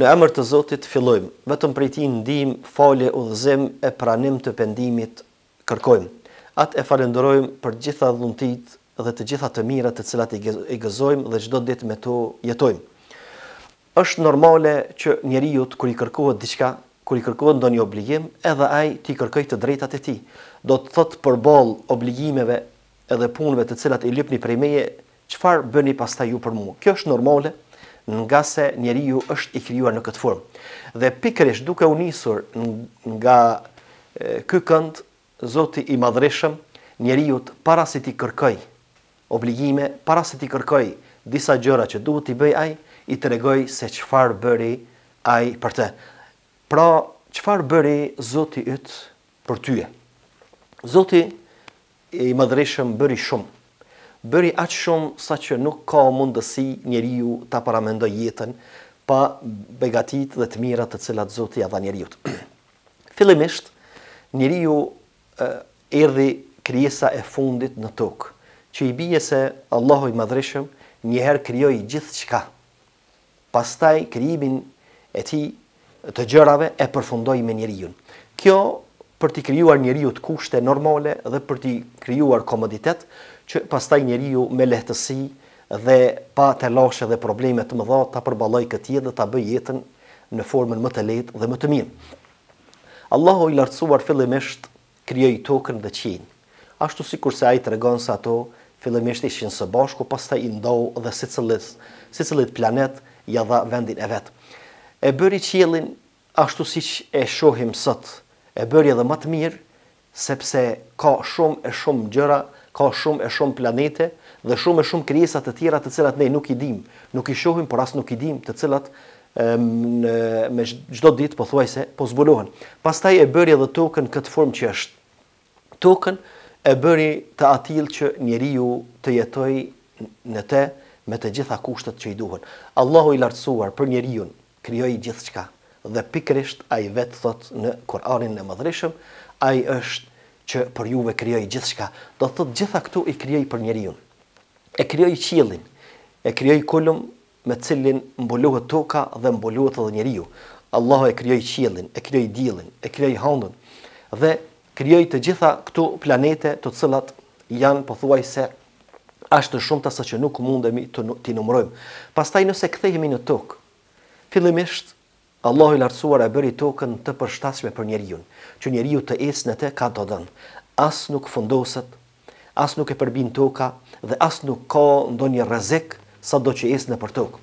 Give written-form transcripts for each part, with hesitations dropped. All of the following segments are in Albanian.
Në emër të Zotit fillojmë, vetëm prej Tij ndihmë, falje, udhëzim e pranim të pendimit kërkojmë. Atë e falenderojmë për gjitha dhuntit dhe të gjitha të mirat të cilat i gëzojmë dhe çdo ditë me to jetojmë. Është normale që njeriu kur i kërkohet diçka, kur i kërkohet ndonjë obligim, edhe ai t'i kërkojë të drejtat e tij. Do të thotë përballë obligimeve edhe punëve të cilat i lypni prej meje, çfarë bëni pastaj ju për mua? Kjo është normale, nga se njeriu është i krijuar në këtë formë. Dhe pikërisht duke u nisur nga ky kënd, Zoti i Madhreshëm, njeriu para se t'i kërkoj obligime, para se t'i kërkoj disa gjëra që duhet t'i bëj ai, i tregoj se çfarë bëri ai për të. Pra, çfarë bëri Zoti yt për ty? Zoti i Madhreshëm bëri shumë. Bëri aq shumë sa që nuk ka mundësi njeriu ta paramendoj jetën pa begatit dhe të mira të cilat Zoti ja dha njeriut. Fillimisht, njeriu erdhi krijesa e fundit në tokë, që i bie se Allahu i Madhreshëm njëherë krijoi gjithçka. Pastaj krijimin e tij të gjërave e përfundoi me njeriu. Kjo për t'i krijuar njeriu të kushte normale dhe për t'i krijuar komoditet, që pastaj njeriu me lehtësi dhe pa telashe dhe probleme të mëdha ta përballoj këtë jetë dhe ta bëj jetën në formën më të lehtë dhe më të mirë. Allahu i lartësuar fillimisht krijoi tokën dhe qiellin. Ashtu sikurse ai tregon se ato fillimisht ishin së bashku, pastaj i ndohu dhe secillit planet ja dha vendin e vet. E bëri qiellin ashtu siç e shohim sot. E bëri edhe më të mirë sepse ka shumë gjëra, ka shumë planete dhe shumë krijesa të tjera të cilat ne nuk i dim, nuk i shohim, por as nuk i dim, të cilat me çdo ditë pothuajse po zbulohen. Pastaj e bëri edhe tokën këtë formë që është. Tokën e bëri të atill që njeriu të jetojë në të me të gjitha kushtet që i duhen. Allahu i lartësuar për njeriu krijoi gjithçka dhe pikërisht ai vetë thot në Kur'anin e Madhreshëm, ai është që për juve krijoi gjithçka. Do thotë gjitha këtu i krijoi për njeriu. E krijoi qiellin, e krijoi kulum me cilin mbulohet toka dhe mbulohet edhe njeriu. Allahu e krijoi qiellin, e krijoi diellin, e krijoi hëndën dhe krijoi të gjitha këtu planete, të cilat janë pothuajse aq të shumta sa që nuk mundemi t'i numërojmë. Pastaj nëse kthehemi në tokë, fillimisht Allahu i lartësuar e bëri tokën të përshtatshme për njeriu, që njeriu të ecë në të ka të dënë. As nuk fundoset, as nuk e përbin toka dhe as nuk ka ndonjë rrezik sado që ecë nëpër tokë.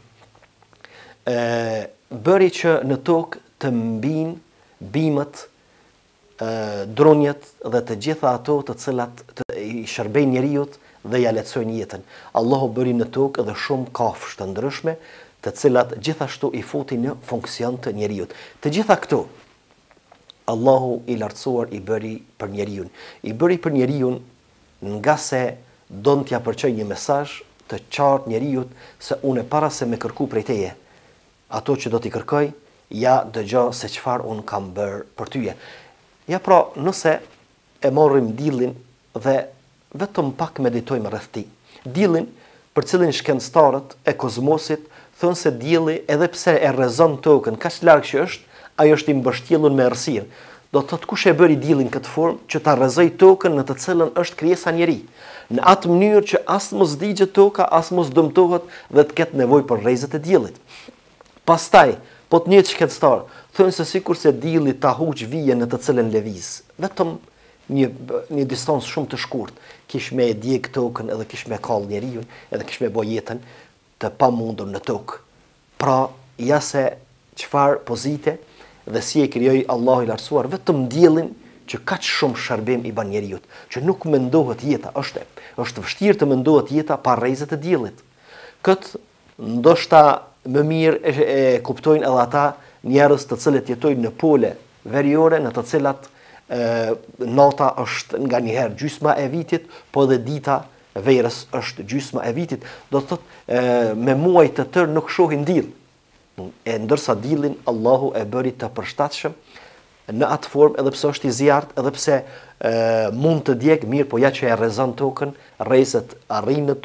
Bëri që në tokë të mbin bimët, dronjet dhe të gjitha ato të cilat i shërbejnë njeriu dhe ja lehtësojnë jetën. Allahu bëri në tokë edhe shumë kafshë të ndryshme, të cilat gjithashtu i futi në funksion të njeriut. Të gjitha këto, Allahu i lartësuar i bëri për njeriun. I bëri për njeriun nga se don t'ja përçoj një mesazh të qartë njeriut se unë para se me kërku prej teje, ato që do t'i kërkoj, ja dëgjo se çfarë unë kam bërë për tyje. Ja pra, nëse e morrim diellin dhe vetëm pak meditojmë rreth tij. Diellin, për cilin shkencëtarët e kozmosit thonë se dielli edhe pse e rrezon tokën kaq larg që është, ai është i mbështjellur me errësirë. Do të thotë kush e bëri diellin këtë formë që ta rrezoj tokën në të cilën është krijesa njeri. Në atë mënyrë që as mos digjet toka, as mos dëmtohet dhe të ketë nevojë për rrezet e diellit. Pastaj, po të njëjtë shkencëtar thonë se sikurse dielli ta huq vijen në të cilën lëviz, vetëm një distancë shumë të shkurtë, kish me e djeg tokën edhe kish me kall njeriu, edhe kish me bë jetën të pamundur në tokë. Pra, ja se çfarë pozite dhe si e krijoi Allahu i lartësuar vetëm diellin që kaq shumë shërbim i bën njeriu, që nuk mendohet jeta, është vështirë të mendohet jeta pa rrezet e diellit. Kët ndoshta më mirë e kuptojnë edhe ata njerëz të cilët jetojnë në pole veriore, në të cilat nata është nganjëherë gjysma e vitit, po edhe dita verës është gjysma e vitit. Do të thotë me muaj të tërë nuk shohin diell. E ndërsa diellin Allahu e bëri të përshtatshëm në atë formë, edhe pse është i zjarrt, edhe pse mund të djeg mirë, po ja që e rrezon tokën, rrezet arrin në tokë,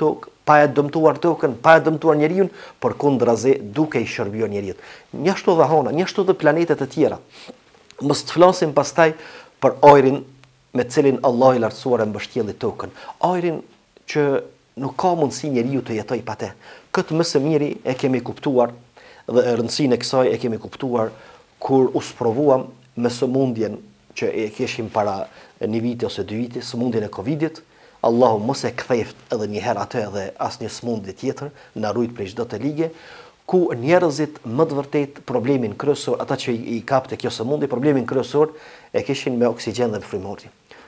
pa e dëmtuar tokën, pa e dëmtuar njeriu, përkundrazi duke i shërbyer njeriu. Njashtu dhe hona, njashtu dhe planetet e tjera. Mos të flasim pastaj për ajrin me cilin Allah i lartësuar e mbështjelli tokën. Ajrin që nuk ka mundësi njeriu të jetoj pa te. Këtë më së miri e kemi kuptuar dhe rëndësinë e kësaj e kemi kuptuar kur u sprovuam me sëmundjen që e keshim para një viti ose 2 viti, sëmundjen e Covidit. Allahu mos e ktheft edhe një herë atë edhe asnjë sëmundje tjetër, na rujt prej çdo të ligje, ku njerëzit më të vërtet problemin kryesor, ata që i kapte kjo sëmundje, problemin kryesor e kishin me oksigjen dhe me frymëri.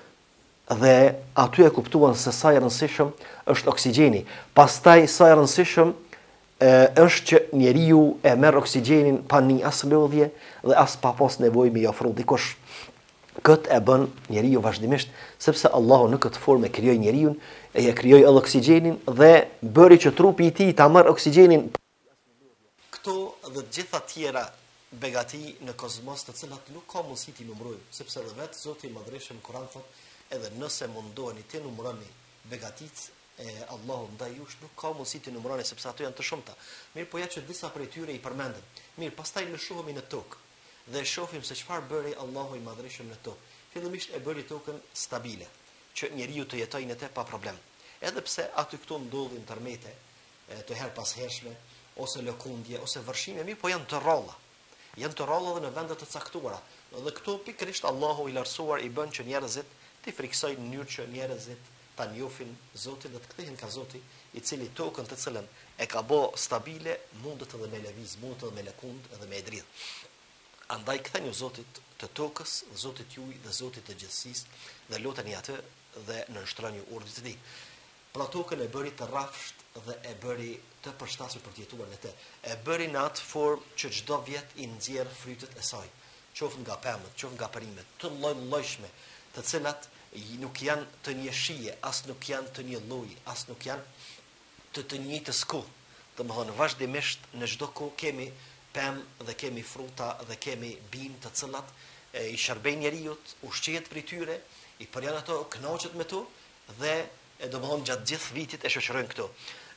Dhe aty e kuptuan se sa i rëndësishëm është oksigjeni. Pastaj sa i rëndësishëm është që njeriu e merr oksigjenin pa një as lodhje dhe as pa pas nevojë me i ofru dikush. Këtë e bën njeriu vazhdimisht, sepse Allahu në këtë formë e krijoi njeriu, e ja krijoi edhe oksigjenin dhe bëri që trupi i tij ta marr oksigjenin. Këto dhe të gjitha tjera begati në kozmos të cilat nuk ka mundësi t'i numërojmë, sepse edhe vetë Zoti i Madhreshëm Kur'an thotë, edhe nëse mundoheni të numëroni begatitë e Allahu ndaj jush, nuk ka mundësi t'i numëroni sepse ato janë të shumta. Mirë, po ja që disa prej tyre i përmendëm. Mirë, pastaj lëshohemi në tokë dhe shohim se çfarë bëri Allahu i Madhreshëm në tokë. Fillimisht e bëri tokën stabile, që njeriu të jetojë në te pa problem. Edhe pse aty këtu ndodhin tërmete të her pas hershme, ose lëkundje, ose vërshime, mirë, po janë të rrolla. Janë të rrolla dhe në vende të caktuara. Dhe këtu pikërisht Allahu i lartësuar i bën që njerëzit të friksojnë në mënyrë që njerëzit ta njohin Zotin dhe të kthehen ka Zoti, i cili tokën të cilën e ka bë stabile, mundet edhe me lëviz, mundet edhe me lëkund edhe me dridh. Andaj ktheni Zotit të tokës, Zotit juaj dhe Zotit të gjithësisë dhe luteni atë dhe nënshtroni urdhit të tij. Pra tokën e bëri të rrafsht dhe e bëri të përshtatshëm për të jetuar në të. E bëri në atë formë që çdo vjet i nxjerr frytet e saj, qoftë nga pemët, qoftë nga perimet, të lloj-llojshme, të cilat nuk janë të një shije, as nuk janë të një lloji, as nuk janë të njëjtës kohë. Domethënë vazhdimisht në çdo kohë kemi pemë dhe kemi fruta dhe kemi bimë të cilat i shërbejnë njeriu, ushqehet prej tyre, i përjan ato, kënaqet me to dhe domethënë gjatë gjithë vitit e shoqërojnë këto.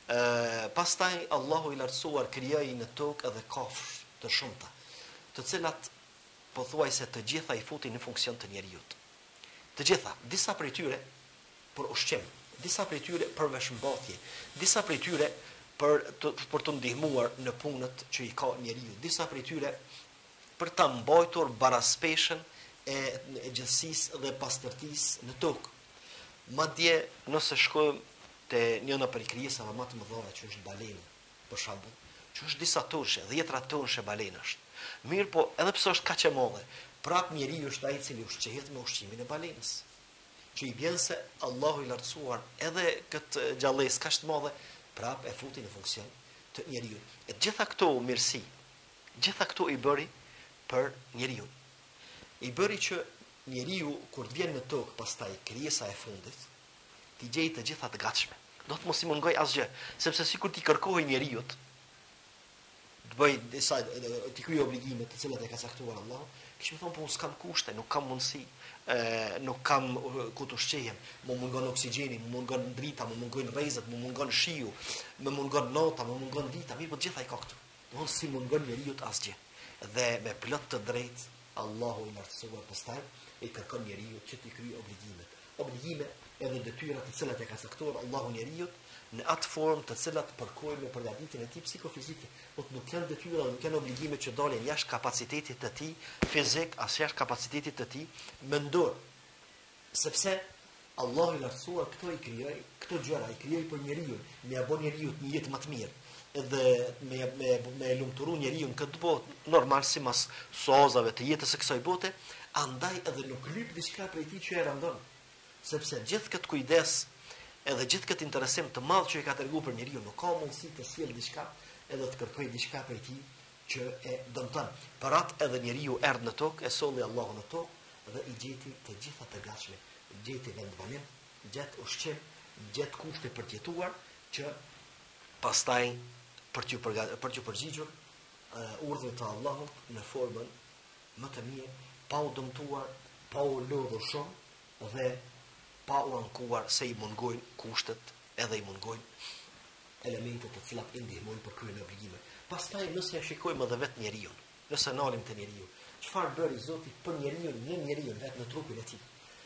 Pastaj Allahu i lartësuar krijoi në tokë edhe kafshë të shumta, të cilat pothuajse të gjitha i futin në funksion të njeriu. Të gjitha, disa prej tyre për ushqim, disa prej tyre për veshmbathje, disa prej tyre për të ndihmuar në punët që i ka njeriu, disa prej tyre për ta mbajtur baraspeshën e gjithësisë dhe pastërtisë në tokë. Madje nëse shkojmë te njëra prej krijesave më të mëdha që është balena, për shembull, që është disa toshe, 10 toshe balenash. Mirë, po edhe pse është kaq e madhe, prap njeriu është ai i cili ushqehet me ushqimin e balenës. Që i bën se Allahu i lartësuar edhe këtë gjallësë kaq të madhe prap e futi në funksion të njeriu. E gjitha këto mirësi, gjitha këto i bëri për njeriu. I bëri që njeriu kur të vjen në tokë pastaj krijesa e fundit, t'i gjejë të gjitha të gatshme. Do të mos i mungoj asgjë, sepse sikur ti kërkohej njeriu të bëj disa të kryej obligime të cilat e ka caktuar Allahu, kishim thonë po s'kam kushte, nuk kam mundësi, nuk kam ku të ushqehem, më mungon oksigjeni, më mungon drita, më mungon rrezet, më mungon shiu, më mungon nota, më mungon vita, mirë, po gjitha i ka këtu. Domthonjë si mungon njeriu asgjë. Dhe me plot të drejtë Allahu i lartësuar pastaj i kërkon njeriu që t'i kryej obligimet. Obligime edhe detyrat të cilat e ka caktuar Allahu njeriu në atë formë të cilat përkojnë me përgatitjen e tij psikofizike. Nuk janë detyra, nuk janë obligime që dalin jashtë kapacitetit të tij fizik, as jashtë kapacitetit të tij mendor. Sepse Allahu i lartësuar këto i krijoi, këto gjëra i krijoi për njeriu, me ia bën njeriu një jetë më të mirë. Edhe me lumturu njeriu në këtë botë normal sipas sozave të jetës së kësaj bote, andaj edhe nuk lyp diçka prej tij që e rëndon. Sepse gjithë këtë kujdes edhe gjithë këtë interesim të madh që i ka treguar për njeriu, nuk ka mundësi të sjellë diçka edhe të kërkojë diçka prej tij që e dëmton. Për atë edhe njeriu erdhi në tokë, e solli Allahu në tokë dhe i gjeti të gjitha të gatshme, gjeti vendbanim, gjet ushqim, gjet kushte për të jetuar që pastaj për t'ju përgjigjur urdhëve të Allahut në formën më të mirë, pa u dëmtuar, pa u lodhur shumë dhe pa u ankuar se i mungojnë kushtet edhe i mungojnë elemente të cilat i ndihmojnë për kryen e obligime. Pastaj nëse e shikojmë edhe vetë njeriu, nëse nalim te njeriu, çfarë bëri Zoti për njeriu, në njeriu vetë në trupin e tij.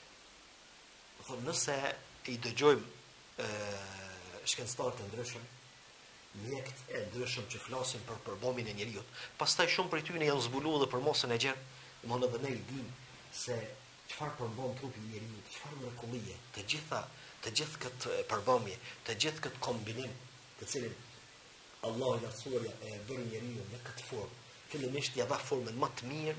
Thonë nëse i dëgjojmë shkencëtarë të ndryshëm, mjekët e ndryshëm që flasin për përbëmin e njeriu, pastaj shumë prej tyre janë zbuluar dhe për mosën e gjerë, domthonë edhe ne i dimë se çfarë përmbon trupi i njeriu, çfarë mrekullie, të gjithë këtë përbëmje, të gjithë këtë kombinim, të cilin Allahu i lartësuar e bëri njeriu në këtë formë. Fillimisht ja dha formën më të mirë,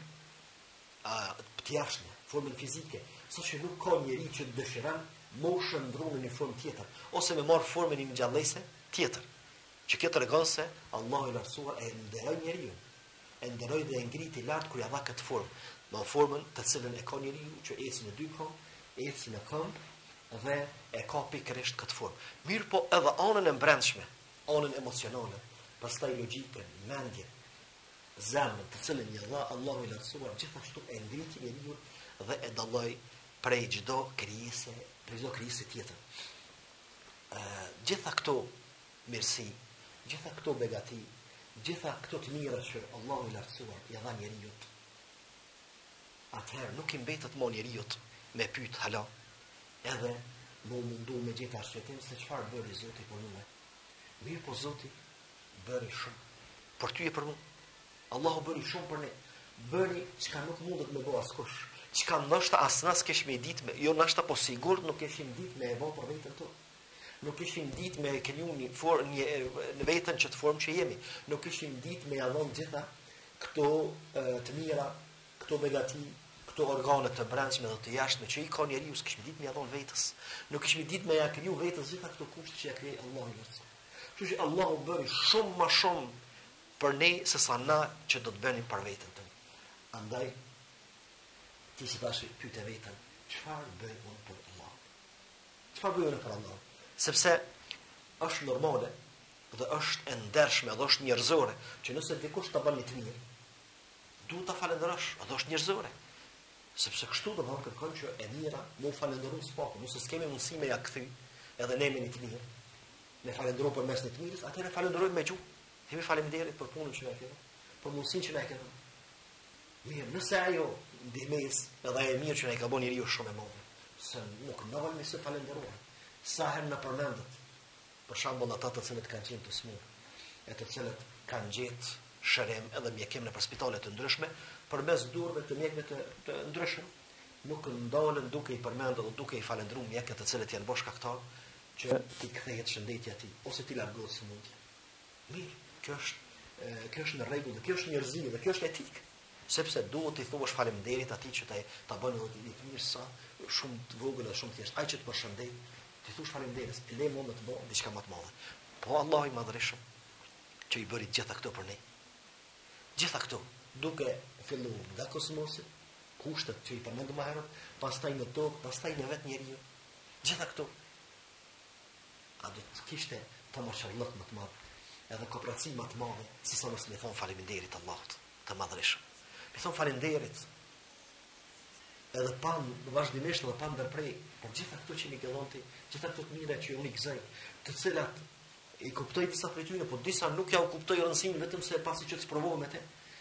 të jashtme, formën fizike, saqë nuk ka njeri që dëshiron moshën ndrunë në një formë tjetër, ose me marr formën një ngjallëse tjetër. Që kjo tregon se Allahu i lartësuar e nderoi njeriu, e nderoi dhe e ngriti lart kur ja dha këtë formë, në formën të cilën e ka njeriu që ecë në dy këmbë, ecë në këmbë dhe e ka pikërisht këtë formë. Mirë po edhe anën e brendshme, anën emocionale, pastaj logjikën, mendjen, zemrën të cilën i dha Allahu i lartësuar, gjithashtu e ngriti njeriu dhe e dalloi prej çdo krijese, prej çdo krijese tjetër. Gjitha këto mirësi, gjitha këto begati, gjitha këto të mira që Allahu i lartësuar i dha njeriu, atëherë nuk i mbetet më njeriu me pyet hala, edhe më mundu me gjitha arsyetim se çfarë bëri Zoti për mua. Mirë po Zoti bëri shumë për ty e për mua. Allahu bëri shumë për ne. Bëri çka nuk mundet me bëu askush. Çka ndoshta asnas kesh me ditë, jo ndoshta po sigurt nuk keshim ditë me e bëu për veten tonë. Nuk keshim ditë me kenu në veten që të formë që jemi. Nuk keshim ditë me jallon gjitha këto të mira, këto begati, këto organe të brendshme dhe të jashtme që i ka njeriu, s'kishim ditë me jallon vetes. Nuk kishim ditë me ja kriju vetes gjitha këto kushte që ja krijoi Allahu i lartësuar. Kështu që Allahu bëri shumë më shumë për ne se sa na që do të bënim për veten tonë. Andaj ti si tash pyet veten, çfarë bëj unë për Allah? Çfarë bëj unë për Allah? Sepse është normale dhe është e ndershme dhe është njerëzore që nëse dikush ta bën të mirë, duhet ta falenderosh, edhe është njerëzore. Sepse kështu do të kërkon që e mira më falenderoj s'pak, nëse s'kemë mundësi me ja kthy, edhe ne me një të mirë. Ne falenderojmë përmes të mirës, atëherë falenderojmë me gjuhë. Themi faleminderit për punën që na e ke dhënë, për mundësinë që na e ke dhënë. Mirë, nëse ajo ndihmës edhe e mirë që na e ka bënë njeriu shumë e madhe, se nuk ndalemi se falenderojmë. Sa herë na përmendet, për shembull ata të cilët kanë qenë të smur, e të cilët kanë gjetë shërim edhe mjekim në spitale të ndryshme, përmes durve të mjekëve të ndryshëm, nuk ndalen duke i përmendur dhe duke i falendëruar mjekët të cilët janë bosh kaktar, që ti kthehet shëndetja e tij ose ti largohet sëmundja. Mirë, kjo është në rregull, kjo është njerëzi dhe kjo është etik. Sepse duhet i thuash faleminderit atij që ta bën edhe të mirë sa shumë të vogël dhe shumë thjesht. Ai që të përshëndet, ti thuash faleminderit, le më të bëj diçka më të madhe. Po Allahu i madhërisht që i bëri gjitha këto për ne. Gjitha këto, duke filluar nga kosmosi, kushtet që i përmendëm më herët, pastaj në tokë, pastaj në vetë njeriu. Gjitha këto a do të kishte të mashallëk më të madh, edhe kooperaci më të madhe, se sa mos me thon faleminderit Allahut të madhërisht. Me thon faleminderit edhe pan vazhdimisht edhe pan ndërprej për gjitha këto që mi ke dhënë ti, gjitha këto të mira që unë i gëzoj, të cilat i kuptoj disa prej tyre, po disa nuk ja u kuptoj rëndësinë vetëm se pasi që të sprovova me te.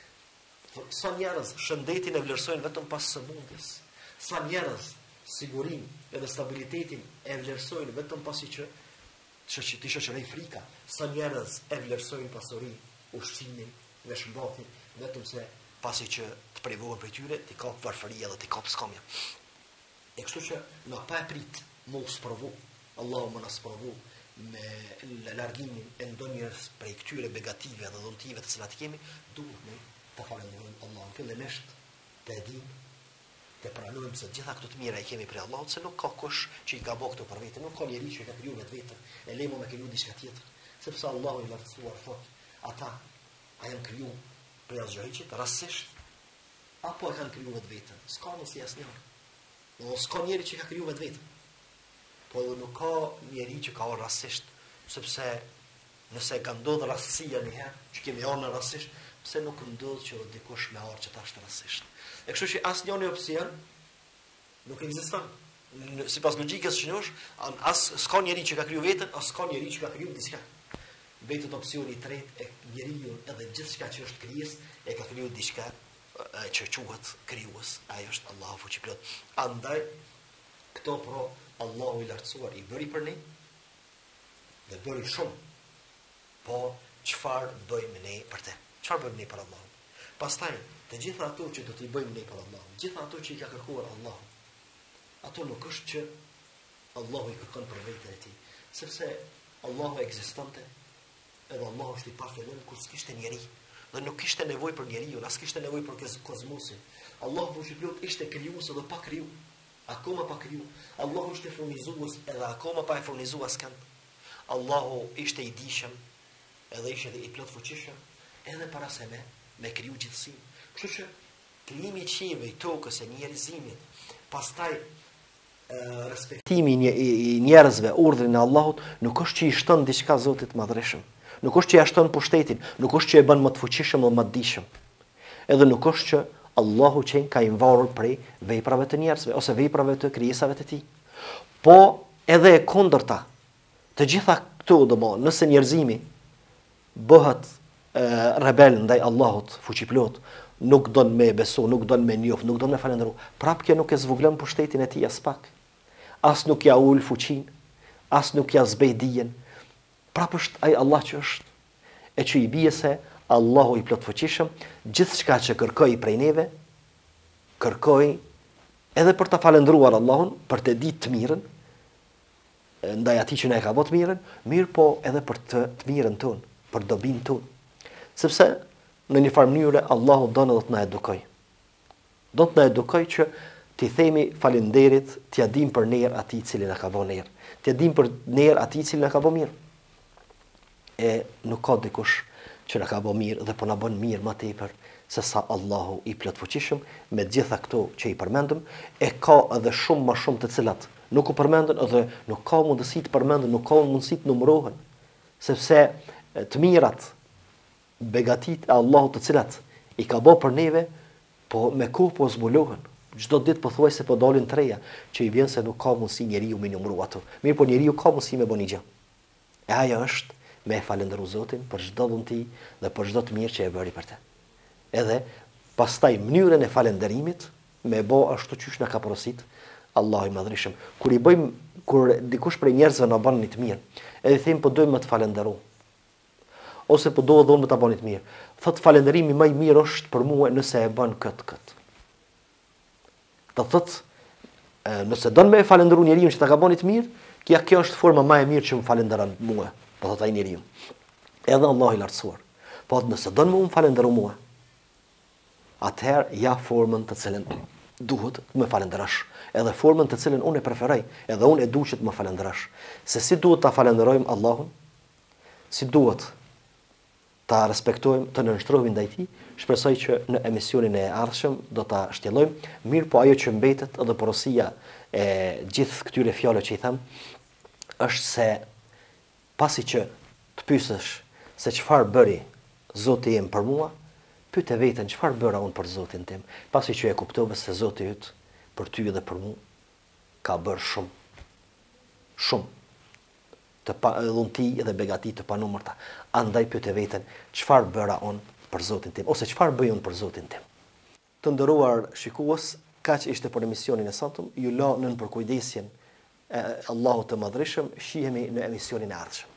Sa njerëz shëndetin e vlerësojnë vetëm pas sëmundjes. Sa njerëz sigurinë edhe stabilitetin e vlerësojnë vetëm pasi që ti shoqërej frika. Sa njerëz e vlerësojnë pasurinë, ushqimin, veshmbatin, vetëm se pasi që të privohen prej tyre, ti kap varfëria dhe ti kap skamja. E kështu që na pa e prit mos provu, Allahu më na sprovu me largimin e ndonjës prej këtyre begative dhe dhuntive të cilat kemi, duhet ne të falenderojmë Allahun. Fillimisht të dimë, të pranojmë se gjitha këto të mira i kemi prej Allahut, se nuk ka kush që i ka bërë këto për vete, nuk ka njeri që i ka kriju vetveten, e lemo me kriju diçka tjetër, sepse Allahu i lartësuar thot, ata a janë kriju prej asgjërit rastësisht, apo e kanë kriju vetveten. S'ka mos i asnjëri. No s'ka njeri që ka kriju vetveten. Po edhe nuk ka njeri që ka rastësisht, sepse nëse ka ndodhur rastësia një herë, që kemi ardhur rastësisht, pse nuk ndodh që dikush me ardhur që ta është rastësisht. E kështu që asnjëri opsion nuk ekziston. Sipas logjikës që njosh, as s'ka njeri që ka kriju veten, as s'ka njeri që ka kriju diçka. mbetet opsioni i tretë e njeriu edhe gjithçka që është krijesë e ka krijuar diçka që quhet krijues. Ai është Allahu fuqiplot. Andaj këto pro Allahu i lartësuar i bëri për ne dhe bëri shumë. Po çfarë bëjmë ne për te? Çfarë bëjmë ne për Allahun? Pastaj, të gjitha ato që do t'i bëjmë ne për Allahun, gjitha ato që i ka kërkuar Allahu, ato nuk është që Allahu i kërkon për veten e tij, sepse Allahu ekzistonte, edhe Allahu është i pafilluar kur s'kishte njeri, dhe nuk kishte nevojë për njeriu, as kishte nevojë për kozmosin. Allahu fuqiplot ishte krijues edhe pa kriju, akoma pa kriju. Allahu ishte furnizues edhe akoma pa e furnizuar askënd. Allahu ishte i dijshëm edhe ishte i plot fuqishëm edhe para se me kriju gjithësinë. Kështu që krijimi i qiellit, i tokës e njerëzimit, pastaj respektimi i njerëzve, urdhrin e Allahut, nuk është që i shton diçka Zotit të Madhreshëm. Nuk është që ja shton pushtetin, nuk është që e bën më të fuqishëm dhe më të dijshëm. Edhe nuk është që Allahu që ka i varur prej veprave të njerëzve ose veprave të krijesave të tij. Po edhe e kundërta. Të gjitha këto domosdoshmë, nëse njerëzimi bëhet rebel ndaj Allahut fuqiplot, nuk don me besu, nuk don me njoh, nuk don me falendëru, prapë kjo nuk e zvogëlon pushtetin e tij as pak. As nuk ja ul fuqin, as nuk ja zbej dijen. Prapë është ai Allah që është, e që i bie se Allahu i plot fuqishëm, gjithçka që kërkoi prej neve, kërkoi edhe për ta falendëruar Allahun, për të ditë të mirën, ndaj atij që na e ka bërë të mirën, mirë po edhe për të mirën tonë, për dobinë tonë. Sepse në një farë mënyrë Allahu don edhe të na edukoj. Do të na edukoj që t'i themi falenderit, t'ia dim për ner atij i cili na ka bërë ner, t'ia dim për ner atij i cili na ka bërë mirë. E nuk ka dikush që na ka bërë mirë dhe po na bën mirë më tepër se sa Allahu i plot fuqishëm, me gjitha këto që i përmendëm, e ka edhe shumë më shumë të cilat nuk u përmendën edhe nuk ka mundësi të përmenden, nuk ka mundësi të numërohen, sepse të mirat, begatit e Allahut të cilat i ka bërë për neve, po me kohë po zbulohen. Çdo ditë pothuajse po dalin të reja, që i vjen se nuk ka mundësi njeriu me numëru ato. Mirë, po njeriu ka mundësi me bëni gjë. E ajo është me falendëru Zotin për çdo dhunti dhe për çdo të mirë që e bëri për te. Edhe pastaj mënyrën e falënderimit me bë ashtu siç na ka porosit Allahu i Madhreshëm. Kur dikush prej njerëzve na bën një të mirë, edhe them po dojmë të falenderoj. Ose po do dhon me ta bëni të mirë. Thot falënderimi më i mirë është për mua nëse e bën kët. Do thot nëse don me falënderu njeriu që ta ka bëni të mirë, kjo është forma më e mirë që më falënderon mua, po thot ai njeriu. Edhe Allahu i lartësuar. Po nëse don më falënderu mua, atëherë ja formën të cilën duhet të më falënderosh, edhe formën të cilën unë e preferoj, edhe unë e dua që të më falënderosh. Se si duhet ta falënderojmë Allahun, si duhet ta respektojmë, të nënshtrohemi ndaj tij, shpresoj që në emisionin e ardhshëm do ta shtjellojmë. Mirë, po ajo që mbetet edhe porosia e gjithë këtyre fjalëve që i them, është se pasi që të pyesësh se çfarë bëri Zoti im për mua, pyet e veten çfarë bëra unë për Zotin tim, pasi që e kuptova se Zoti yt për ty dhe për mua ka bërë shumë të dhunti dhe begati të panumërta. Andaj pyet e veten çfarë bëra unë për Zotin tim, ose çfarë bëj unë për Zotin tim. Të nderuar shikues, kaq ishte për emisionin e sotëm. Ju la nën përkujdesjen e Allahut të Madhreshëm. Shihemi në emisionin e ardhshëm.